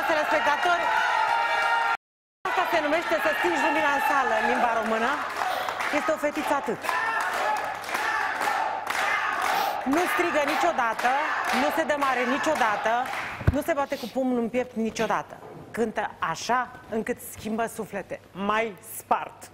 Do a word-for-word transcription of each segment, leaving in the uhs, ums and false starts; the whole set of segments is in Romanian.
telespectatori, asta se numește să stingi lumina în sală în limba română. Este o fetiță atât. Nu strigă niciodată, nu se dă mare niciodată, nu se bate cu pumnul în piept niciodată. Cântă așa încât schimbă suflete. Mai spart.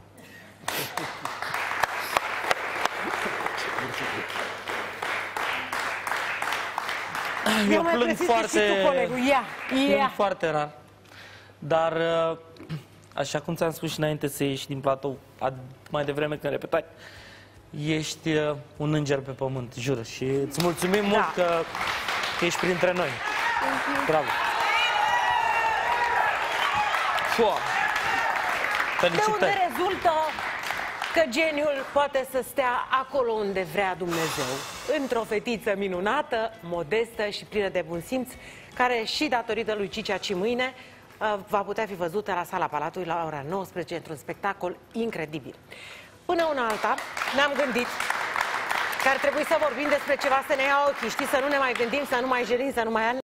Eu plâng foarte, Ia, ia. foarte rar. Dar, așa cum ți-am spus și înainte să ieși din platou, mai devreme când repetai, ești un înger pe pământ, jur. Și îți mulțumim da. mult că ești printre noi. Bravo. Fua. Felicitări. De unde rezultă că geniul poate să stea acolo unde vrea Dumnezeu, într-o fetiță minunată, modestă și plină de bun simț, care și datorită lui Cicea Cimâine va putea fi văzută la Sala Palatului la ora nouăsprezece într-un spectacol incredibil. Până una alta, ne-am gândit că ar trebui să vorbim despre ceva să ne ia ochii, știi, să nu ne mai gândim, să nu mai jerim, să nu mai...